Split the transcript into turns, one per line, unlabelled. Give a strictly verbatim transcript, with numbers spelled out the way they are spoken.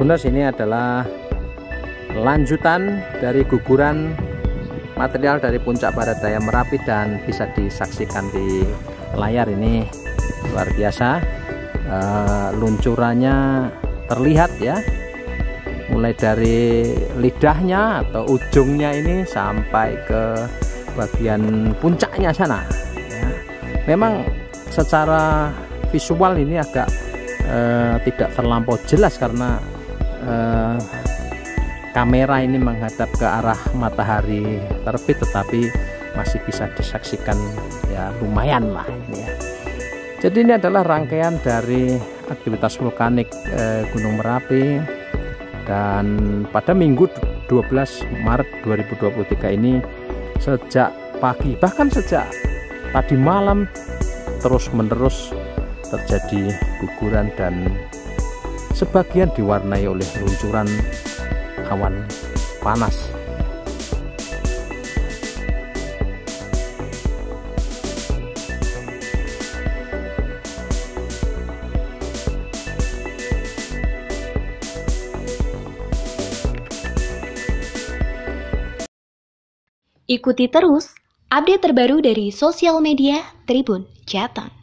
Tribuners, ini adalah lanjutan dari guguran material dari puncak Barat Daya Merapi dan bisa disaksikan di layar. Ini luar biasa, e, luncurannya terlihat ya, mulai dari lidahnya atau ujungnya ini sampai ke bagian puncaknya sana ya. Memang secara visual ini agak e, tidak terlampau jelas karena e, kamera ini menghadap ke arah matahari terbit, tetapi masih bisa disaksikan ya, lumayan lah ini ya. Jadi ini adalah rangkaian dari aktivitas vulkanik eh, Gunung Merapi, dan pada Minggu dua belas Maret dua ribu dua puluh tiga ini sejak pagi, bahkan sejak tadi malam terus menerus terjadi guguran dan sebagian diwarnai oleh luncuran awan panas.
Ikuti terus update terbaru dari sosial media Tribun Jateng.